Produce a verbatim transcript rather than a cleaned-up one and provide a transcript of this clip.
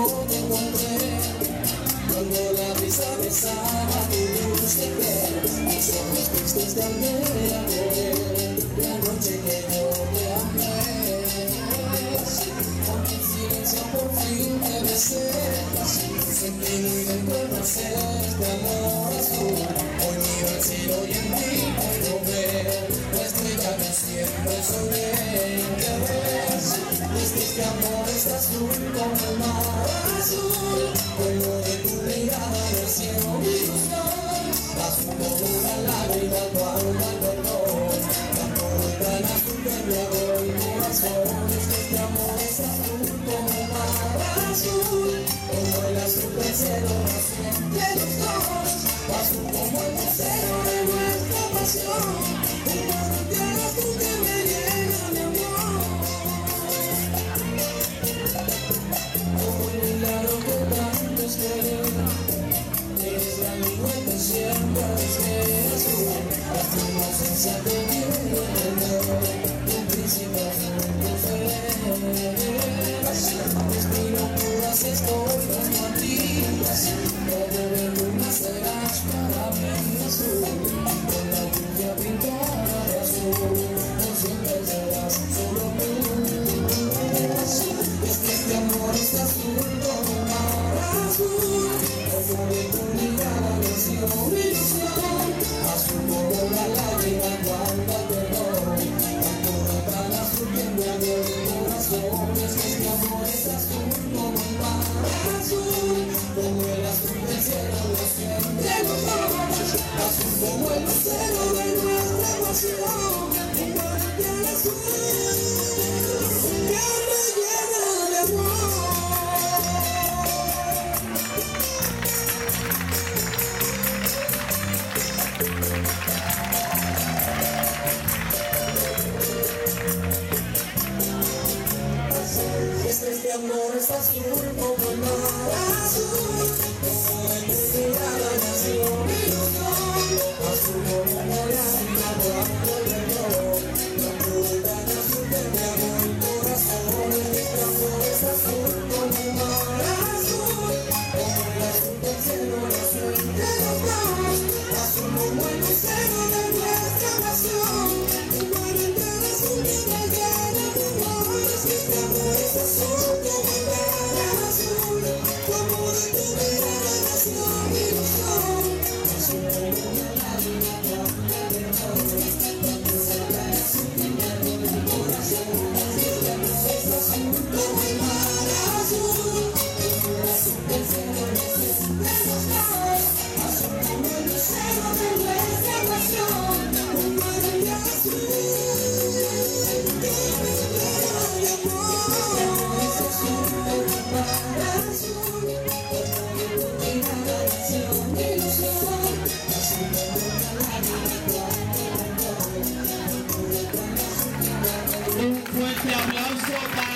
te encontré, cuando la brisa besaba tu luz de piel, mis ojos tristes de aldea correr, la noche que yo te amé. Con mi silencio por fin te besé, sentí muy dentro el placer de amor azul. Hoy miro el cielo y en mí puedo ver la estrella que siempre soñé que ves. Desde este amor está azul como el mar azul, vuelo de tu mirada en el cielo mi ilusión, azul como una lágrima cuando al perdón, tan puro y tan azul que me hago el corazón. Desde este amor está azul como el mar azul, como el azul del cielo naciente los dos, azul como el lucero de nuestra pasión, un manantial azul que me llena de amor. Como el milagro que tanto esperé, eres la luz que siempre desde azul, hasta la ausencia de mi remedio, un príncipe azul que fue. Respiro puras, estoy junto a ti, todo de luna serás para mí azul, con la lluvia pintada de azul, no siempre serás solo tú. Es que este amor está azul como el mar azul, como de tu mirada nació mi ilusión, azul como la lágrima cuando al perdón, tan puro y tan azul que me hago el corazón. Es que este amor está azul como el mar azul, como el azul del cielo naciente los dos, azul como el lucero de nuestra pasión, un manantial azul que me llena de amor. Es que este amor está azul como el mar azul, como de tu mirada nació mi ilusión, azul como una lágrima cuando el perdón, tan puro y tan azul que me hago el corazón. Es que este amor está azul como el mar azul, como el azul del cielo naciente los dos, azul como el lucero de nuestra pasión, un manantial azul que me llena de amor. Es que este amor está azul como el mar azul, como de tu mirada nació mi ilusión, azul como una lágrima cuando al perdón, tan puro y tan azul que me hago el corazón. Es que este amor está azul como el mar azul, como el azul del cielo naciente los dos, azul como el lucero de nuestra pasión, un manantial azul que me llena de amor. Es azul como el mar azul, como de tu mirada nació mi ilusión, azul como una lágrima cuando al perdón, tan puro y tan azul que me hago el Un fuerte aplauso para